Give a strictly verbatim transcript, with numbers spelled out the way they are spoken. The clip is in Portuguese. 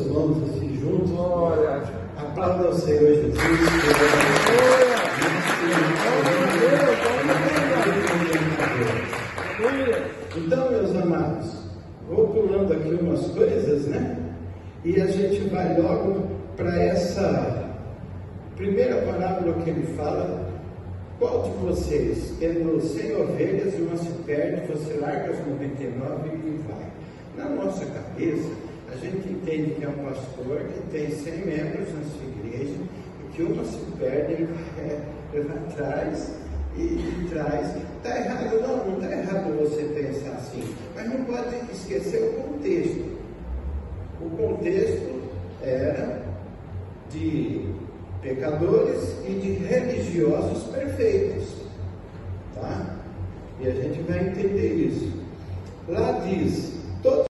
mãos assim juntos. Glória. Aplauda o Senhor Jesus. Então, meus amados, vou pulando aqui umas coisas, né? E a gente vai logo para essa primeira parábola que ele fala. Qual de vocês, tendo cem ovelhas e uma se perde, você larga as noventa e nove e vai? Na nossa cabeça, a gente entende que é um pastor que tem cem membros na sua igreja e que uma se perde, ele vai, ele vai atrás e, e traz. Está errado? Não, não está errado você pensar assim, mas não pode esquecer o contexto. O contexto era de pecadores e de religiosos perfeitos, tá? E a gente vai entender isso. Lá diz, todos